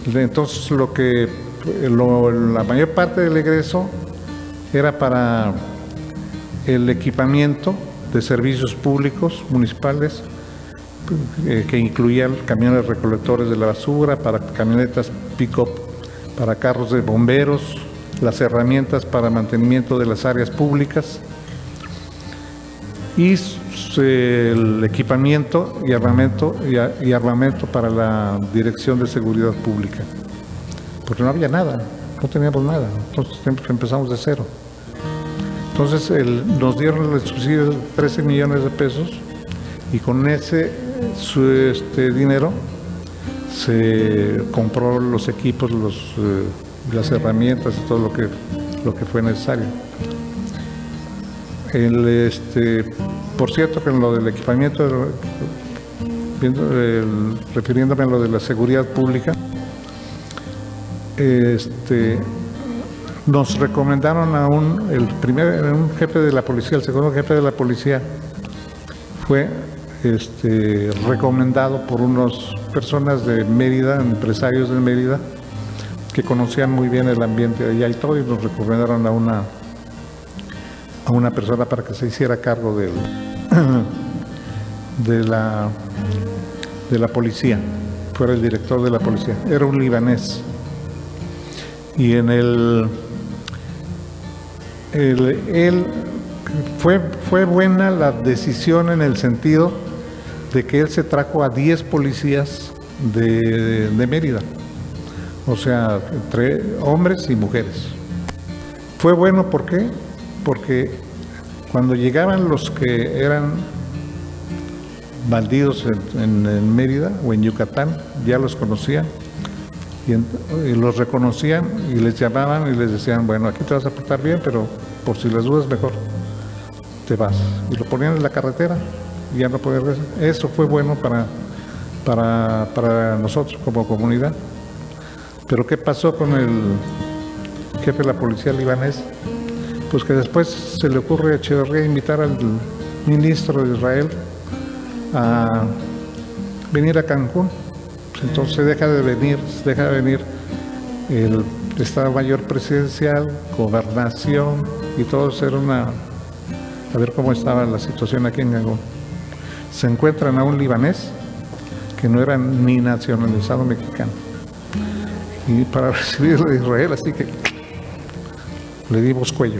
Entonces la mayor parte del egreso era para el equipamiento de servicios públicos municipales, que incluían camiones recolectores de la basura, para camionetas pick-up, para carros de bomberos, las herramientas para mantenimiento de las áreas públicas y el equipamiento y armamento para la Dirección de Seguridad Pública, porque no había nada, no teníamos nada, entonces empezamos de cero. Entonces nos dieron el subsidio de 13 millones de pesos y con ese dinero se compró los equipos, las herramientas y todo lo que fue necesario. Por cierto, que en lo del equipamiento, refiriéndome a lo de la seguridad pública, nos recomendaron a un jefe de la policía, el segundo jefe de la policía fue recomendado por unas personas de Mérida, empresarios de Mérida, que conocían muy bien el ambiente de allá y todo, y nos recomendaron a una persona para que se hiciera cargo de la policía, fuera el director de la policía. Era un libanés. Y fue buena la decisión en el sentido de que él se trajo a 10 policías de Mérida, o sea, entre hombres y mujeres. Fue bueno, ¿por qué? Porque cuando llegaban los que eran bandidos en Mérida o en Yucatán, ya los conocían y los reconocían y les llamaban y les decían, bueno, aquí te vas a portar bien, pero por si las dudas mejor te vas. Y lo ponían en la carretera y ya no podían regresar. Eso fue bueno para nosotros como comunidad. Pero ¿qué pasó con el jefe de la policía libanés? Pues que después se le ocurre a Echeverría invitar al ministro de Israel a venir a Cancún. Entonces deja de venir el Estado Mayor Presidencial, Gobernación y todo eso, a ver cómo estaba la situación aquí en Cancún. Se encuentran a un libanés que no era ni nacionalizado mexicano, y para recibirlo de Israel, así que le dimos cuello.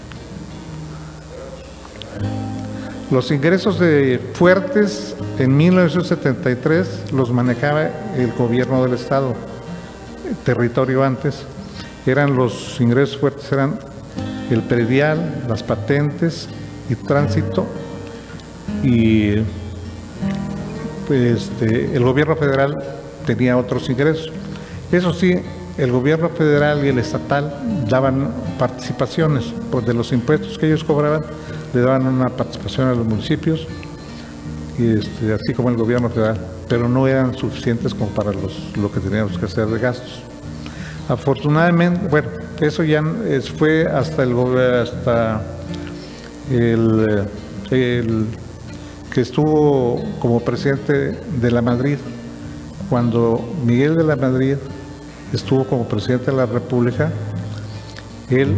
Los ingresos fuertes en 1973 los manejaba el gobierno del estado. Territorio antes, los ingresos fuertes eran el predial, las patentes y tránsito, y el gobierno federal tenía otros ingresos. Eso sí, el gobierno federal y el estatal daban participaciones, pues de los impuestos que ellos cobraban, le daban una participación a los municipios, y así como el gobierno federal, pero no eran suficientes como para lo que teníamos que hacer de gastos. Afortunadamente, bueno, eso ya fue hasta el que estuvo como presidente de la Madrid. Cuando Miguel de la Madrid estuvo como presidente de la República, él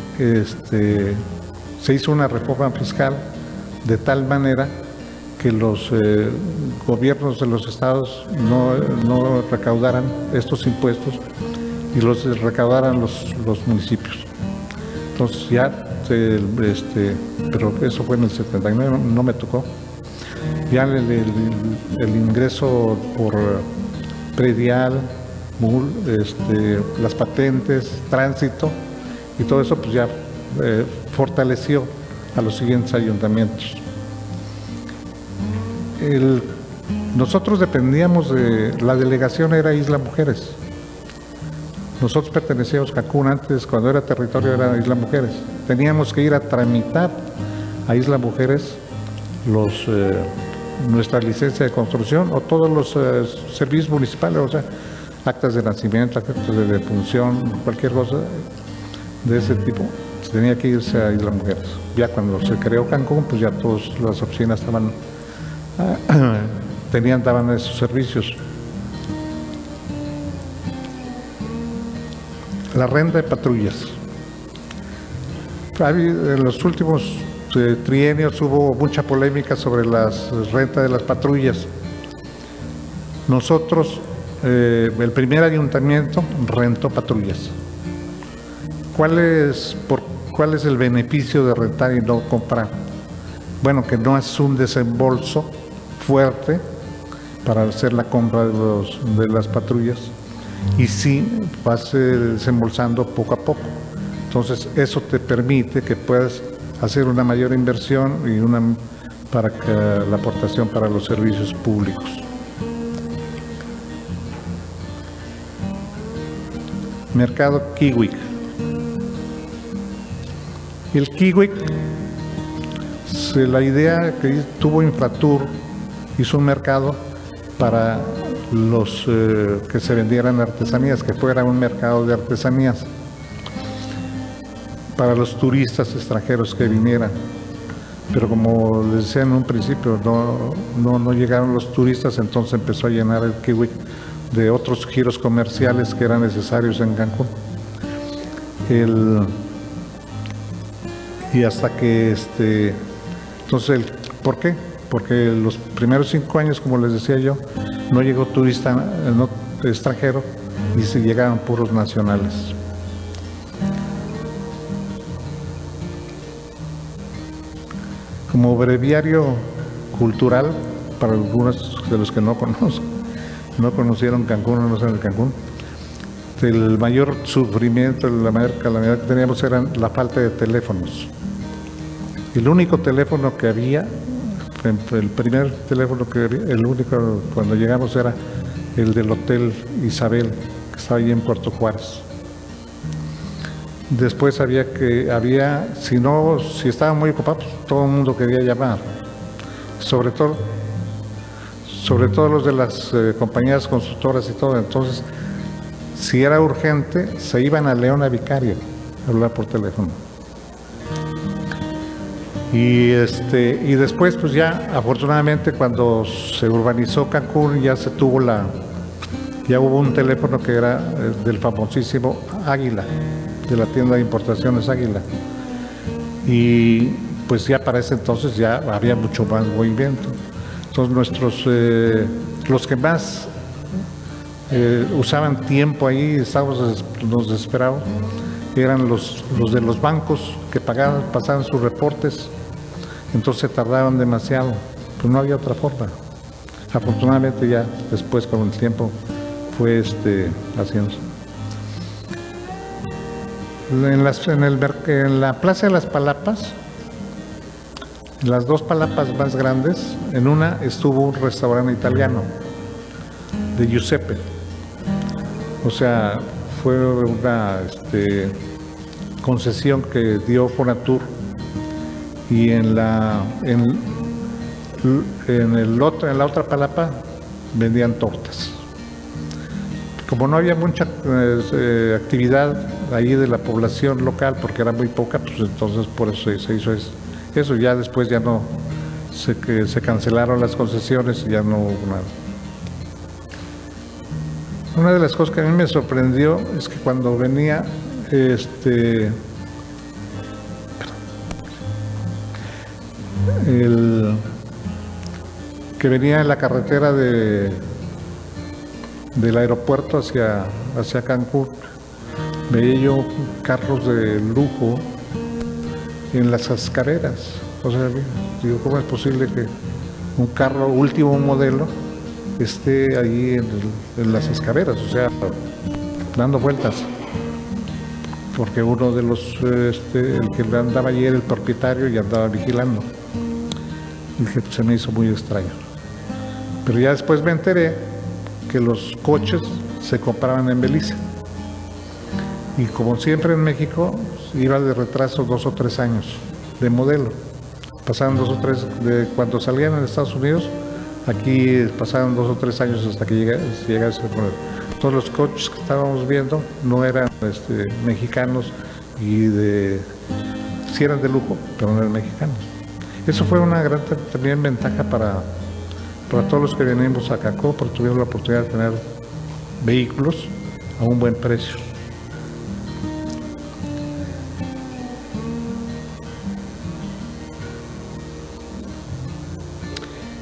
se hizo una reforma fiscal de tal manera que los gobiernos de los estados no recaudaran estos impuestos y los recaudaran los municipios. Entonces ya, pero eso fue en el 79, no me tocó. Ya el ingreso por predial, las patentes, tránsito y todo eso, pues ya fortaleció a los siguientes ayuntamientos. Nosotros dependíamos la delegación era Isla Mujeres. Nosotros pertenecíamos a Cancún antes, cuando era territorio era Isla Mujeres. Teníamos que ir a tramitar a Isla Mujeres nuestra licencia de construcción o todos los servicios municipales, o sea, actas de nacimiento, actas de defunción, cualquier cosa de ese tipo, tenía que irse a Isla Mujeres. Ya cuando se creó Cancún, pues ya todas las oficinas daban esos servicios. la renta de patrullas. En los últimos trienios hubo mucha polémica sobre la renta de las patrullas. Nosotros, el primer ayuntamiento rentó patrullas. ¿Cuál es el beneficio de rentar y no comprar? Bueno, que no es un desembolso fuerte para hacer la compra de las patrullas, y sí vas desembolsando poco a poco. Entonces eso te permite que puedas hacer una mayor inversión y para la aportación para los servicios públicos. Mercado Kiwik. El Kiwik, la idea que tuvo Infratur, hizo un mercado para los que se vendieran artesanías, que fuera un mercado de artesanías para los turistas extranjeros que vinieran. Pero como les decía en un principio, no llegaron los turistas, entonces empezó a llenar el Kiwik de otros giros comerciales que eran necesarios en Cancún. Y hasta que entonces, ¿por qué? Porque los primeros 5 años, como les decía yo, no llegó turista extranjero y se llegaban puros nacionales. Como breviario cultural, para algunos de los que no conocieron Cancún o no saben de Cancún, el mayor sufrimiento, la mayor calamidad que teníamos era la falta de teléfonos. El único teléfono que había, el primer teléfono que había, el único cuando llegamos era el del Hotel Isabel, que estaba ahí en Puerto Juárez. Después si estaban muy ocupados, todo el mundo quería llamar. Sobre todo los de las compañías constructoras y todo. Entonces, si era urgente, se iban a Leona Vicario a hablar por teléfono. Y después, pues ya, afortunadamente, cuando se urbanizó Cancún, ya hubo un teléfono que era del famosísimo Águila, de la tienda de importaciones Águila. Y pues ya para ese entonces ya había mucho más movimiento. Entonces los que más usaban tiempo ahí, nos desesperaban, eran los de los bancos que pasaban sus reportes, entonces tardaban demasiado, pues no había otra forma. Afortunadamente ya después con el tiempo fue haciendo. En la Plaza de las Palapas, en las 2 palapas más grandes, en una estuvo un restaurante italiano de Giuseppe. O sea, fue una concesión que dio Fonatur, y en la otra palapa vendían tortas. Como no había mucha actividad ahí de la población local, porque era muy poca, pues entonces por eso se hizo eso. Ya después ya no, se cancelaron las concesiones y ya no hubo nada. Una de las cosas que a mí me sorprendió es que cuando venía que venía en la carretera del aeropuerto hacia Cancún, veía yo carros de lujo en las escaleras. O sea, digo, ¿cómo es posible que un carro último modelo esté ahí en las escaleras? O sea, dando vueltas. Porque uno de los, el que andaba ayer, el propietario, y andaba vigilando. Y que se me hizo muy extraño. Pero ya después me enteré que los coches se compraban en Belice. Y como siempre en México, iba de retraso 2 o 3 años de modelo. Pasaban 2 o 3, cuando salían en Estados Unidos, aquí pasaban 2 o 3 años hasta que llegase a poner. Todos los coches que estábamos viendo no eran mexicanos, y sí eran de lujo, pero no eran mexicanos. Eso fue una gran también ventaja para todos los que venimos a Cancún, porque tuvimos la oportunidad de tener vehículos a un buen precio.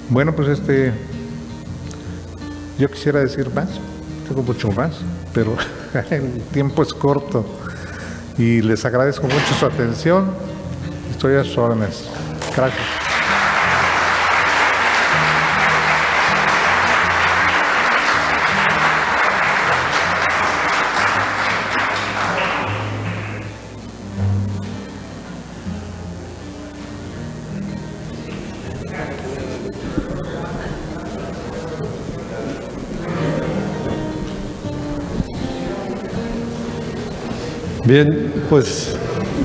Bueno, pues yo quisiera decir más, tengo mucho más, pero el tiempo es corto y les agradezco mucho su atención. Estoy a sus órdenes. Gracias. Bien, pues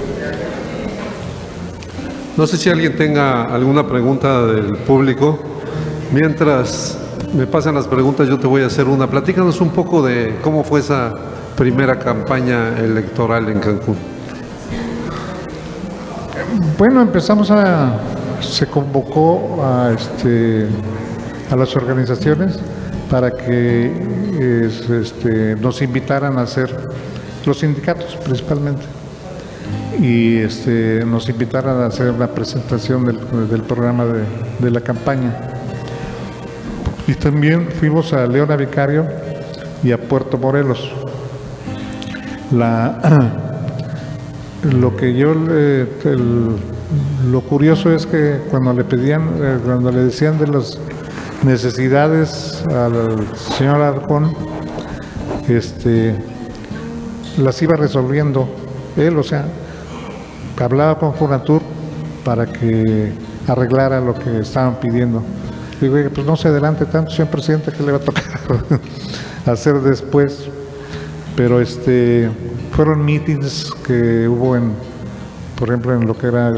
no sé si alguien tenga alguna pregunta del público. Mientras me pasan las preguntas, yo te voy a hacer una. Platícanos un poco de cómo fue esa primera campaña electoral en Cancún. Bueno, se convocó a las organizaciones para que nos invitaran a hacer, los sindicatos principalmente, y nos invitaran a hacer una presentación del programa de la campaña. Y también fuimos a Leona Vicario y a Puerto Morelos. Lo curioso es que cuando le decían de las necesidades al señor Alarcón, las iba resolviendo él, o sea, hablaba con Fonatur para que arreglara lo que estaban pidiendo. Digo, pues no se adelante tanto, señor presidente, que le va a tocar hacer después. Pero fueron meetings que hubo por ejemplo, en lo que era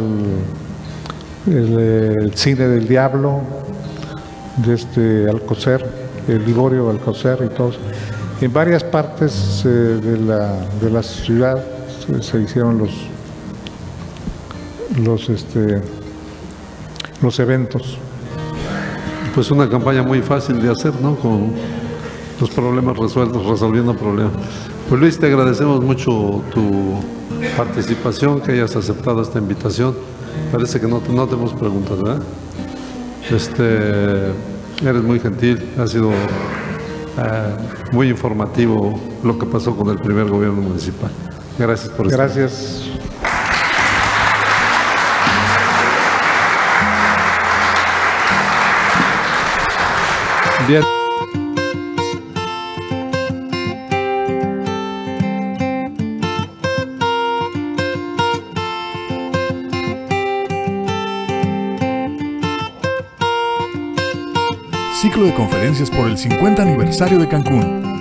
el cine del Diablo, de Alcocer, el Liborio Alcocer y todo eso. En varias partes de la ciudad se hicieron los eventos. Pues una campaña muy fácil de hacer, ¿no? Con los problemas resueltos, resolviendo problemas. Pues Luis, te agradecemos mucho tu participación, que hayas aceptado esta invitación. Parece que no tenemos preguntas, ¿verdad? Eres muy gentil, ha sido muy informativo lo que pasó con el primer gobierno municipal. Gracias por estar. Gracias. Bien. Ciclo de conferencias por el 50 aniversario de Cancún.